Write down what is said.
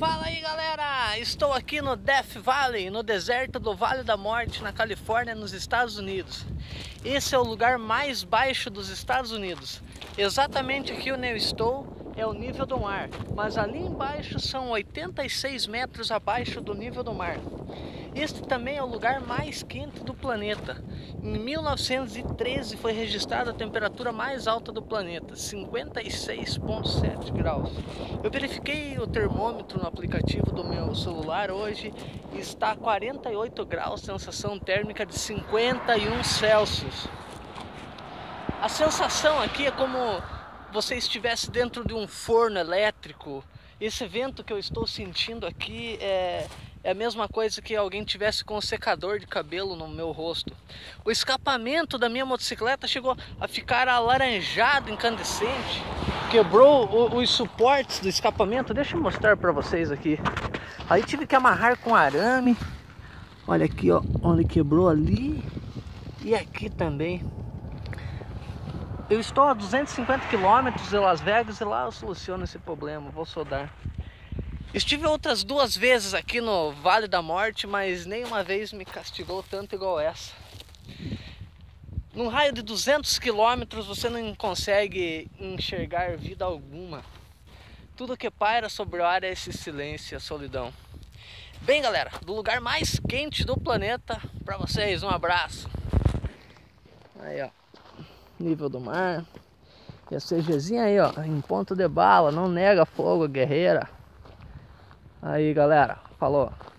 Fala aí, galera! Estou aqui no Death Valley, no deserto do Vale da Morte, na Califórnia, nos Estados Unidos. Esse é o lugar mais baixo dos Estados Unidos. Exatamente aqui onde eu estou é o nível do mar, mas ali embaixo são 86 metros abaixo do nível do mar. Este também é o lugar mais quente do planeta. Em 1913 foi registrada a temperatura mais alta do planeta, 56,7 graus. Eu verifiquei o termômetro no aplicativo do meu celular hoje e está 48 graus, sensação térmica de 51 Celsius. A sensação aqui é como você estivesse dentro de um forno elétrico. Esse vento que eu estou sentindo aqui é a mesma coisa que alguém tivesse com um secador de cabelo no meu rosto. O escapamento da minha motocicleta chegou a ficar alaranjado, incandescente. Quebrou os suportes do escapamento. Deixa eu mostrar para vocês aqui. Aí tive que amarrar com arame. Olha aqui, ó, onde quebrou ali e aqui também. Eu estou a 250 km de Las Vegas e lá eu soluciono esse problema. Vou soldar. Estive outras 2 vezes aqui no Vale da Morte, mas nenhuma vez me castigou tanto igual essa. Num raio de 200 km você não consegue enxergar vida alguma. Tudo que paira sobre o ar é esse silêncio, a solidão. Bem, galera, do lugar mais quente do planeta, para vocês, um abraço. Aí, ó, nível do mar. E a CGzinha aí, ó, em ponto de bala, não nega fogo, guerreira. Aí, galera, falou.